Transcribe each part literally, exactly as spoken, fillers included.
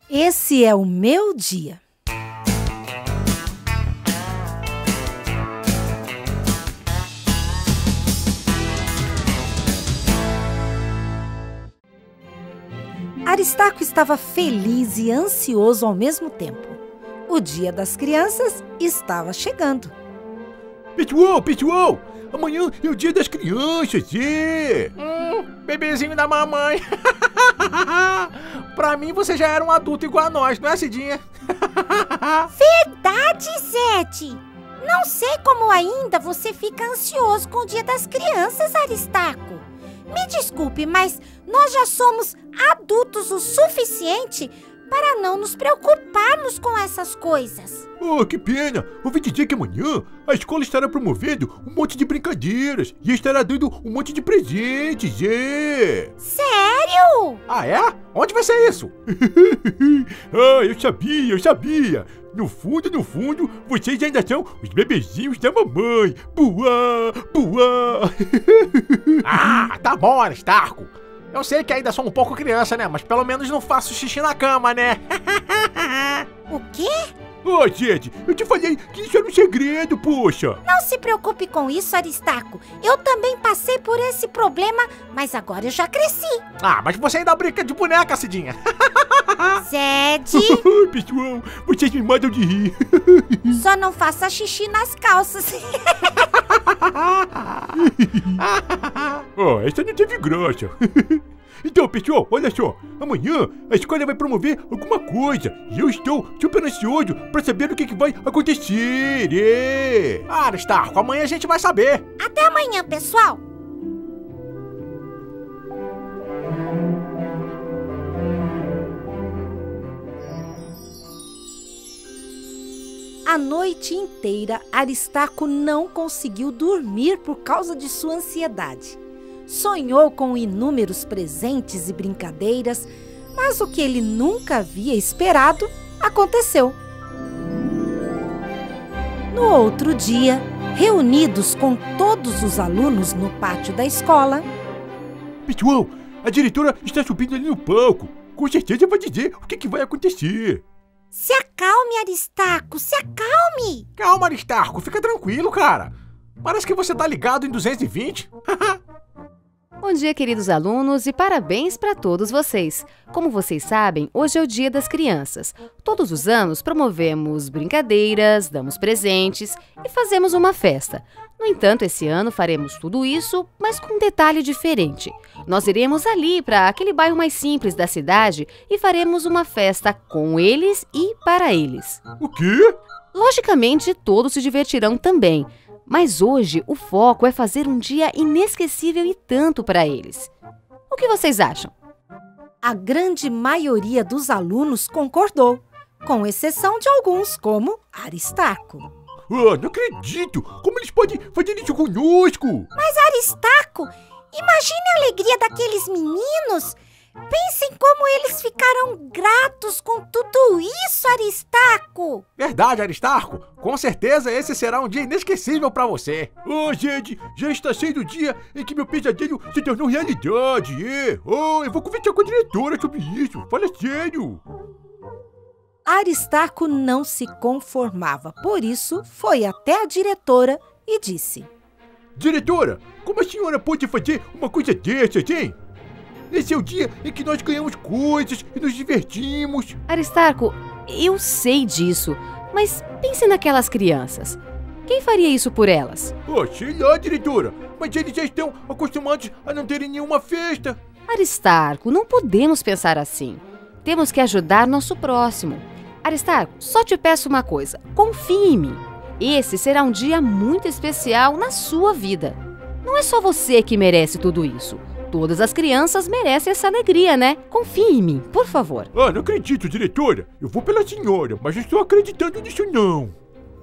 Esse é o meu dia. Aristarco estava feliz e ansioso ao mesmo tempo. O Dia das Crianças estava chegando. Pessoal, pessoal, amanhã é o Dia das Crianças, é! Hum, bebezinho da mamãe. Pra mim você já era um adulto igual a nós, não é, Cidinha? Verdade, Zete! Não sei como ainda você fica ansioso com o Dia das Crianças, Aristarco. Me desculpe, mas nós já somos adultos o suficiente para não nos preocuparmos com essas coisas. Oh, que pena! Ouvi dizer que amanhã a escola estará promovendo um monte de brincadeiras e estará dando um monte de presentes, é! Sério? Ah, é? Onde vai ser isso? Ah, eu sabia, eu sabia! No fundo, no fundo, vocês ainda são os bebezinhos da mamãe! Buá, buá! Ah, tá bom, Aristarco. Eu sei que ainda sou um pouco criança, né? Mas pelo menos não faço xixi na cama, né? O quê? Oh, gente, eu te falei que isso era um segredo, poxa! Não se preocupe com isso, Aristarco. Eu também passei por esse problema, mas agora eu já cresci. Ah, mas você ainda brinca de boneca, Cidinha. Zete, Ai, pessoal, vocês me matam de rir. só não faça xixi nas calças. Oh, essa não teve graça. Então, pessoal, olha só. Amanhã a escola vai promover alguma coisa. E eu estou super ansioso para saber o que, que vai acontecer. É. Ah, Aristarco, amanhã a gente vai saber. Até amanhã, pessoal. A noite inteira, Aristarco não conseguiu dormir por causa de sua ansiedade. Sonhou com inúmeros presentes e brincadeiras, mas o que ele nunca havia esperado aconteceu. No outro dia, reunidos com todos os alunos no pátio da escola, Pessoal, a diretora está subindo ali no palco. Com certeza vai dizer o que, que vai acontecer. Se acalme, Aristarco, se acalme. Calma, Aristarco, fica tranquilo, cara. Parece que você tá ligado em duzentos e vinte. Bom dia, queridos alunos, e parabéns para todos vocês! Como vocês sabem, hoje é o Dia das Crianças. Todos os anos promovemos brincadeiras, damos presentes e fazemos uma festa. No entanto, esse ano faremos tudo isso, mas com um detalhe diferente. Nós iremos ali para aquele bairro mais simples da cidade e faremos uma festa com eles e para eles. O quê? Logicamente, todos se divertirão também. Mas hoje o foco é fazer um dia inesquecível e tanto para eles. O que vocês acham? a grande maioria dos alunos concordou, com exceção de alguns, como Aristarco. Ah, não acredito! Como eles podem fazer isso conosco? Mas, Aristarco, imagine a alegria daqueles meninos. Pensem como eles ficaram gratos com tudo isso, Aristarco. Verdade, Aristarco. Com certeza esse será um dia inesquecível pra você. Oh, gente, já está sendo o dia em que meu pesadelo se tornou realidade. É. Oh, eu vou conversar com a diretora sobre isso. Fala sério. Aristarco não se conformava, por isso foi até a diretora e disse: Diretora, como a senhora pode fazer uma coisa dessas, hein? Esse é o dia em que nós ganhamos coisas e nos divertimos. Aristarco, eu sei disso, mas pense naquelas crianças. Quem faria isso por elas? Oh, sei lá, diretora, mas eles já estão acostumados a não terem nenhuma festa. Aristarco, não podemos pensar assim. Temos que ajudar nosso próximo. Aristarco, só te peço uma coisa, confie em mim. Esse será um dia muito especial na sua vida. Não é só você que merece tudo isso. Todas as crianças merecem essa alegria, né? Confie em mim, por favor. Ah, não acredito, diretora. Eu vou pela senhora, mas não estou acreditando nisso, não.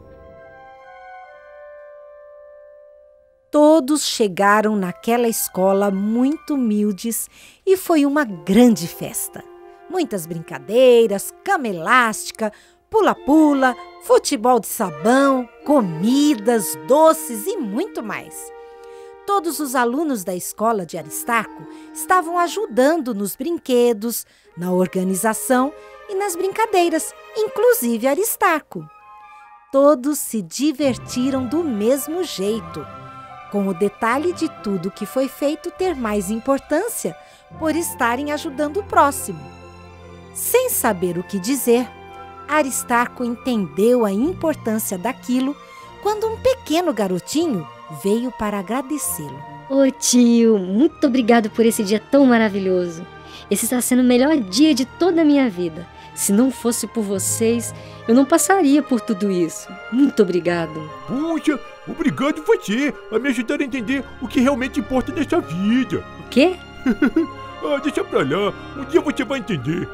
Todos chegaram naquela escola muito humildes e foi uma grande festa. Muitas brincadeiras, cama elástica, pula-pula, futebol de sabão, comidas, doces e muito mais. Todos os alunos da escola de Aristarco estavam ajudando nos brinquedos, na organização e nas brincadeiras, inclusive Aristarco. Todos se divertiram do mesmo jeito, com o detalhe de tudo que foi feito ter mais importância por estarem ajudando o próximo. Sem saber o que dizer, Aristarco entendeu a importância daquilo quando um pequeno garotinho veio para agradecê-lo. Ô tio, muito obrigado por esse dia tão maravilhoso. Esse está sendo o melhor dia de toda a minha vida. Se não fosse por vocês, eu não passaria por tudo isso. Muito obrigado. Puxa, obrigado você a me ajudar a entender o que realmente importa nessa vida. O quê? Ah, deixa pra lá, um dia você vai entender.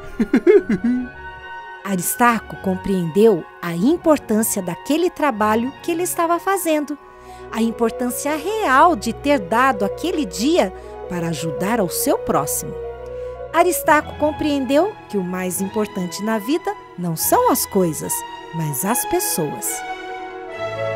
Aristarco compreendeu a importância daquele trabalho que ele estava fazendo, a importância real de ter dado aquele dia para ajudar ao seu próximo. Aristarco compreendeu que o mais importante na vida não são as coisas, mas as pessoas.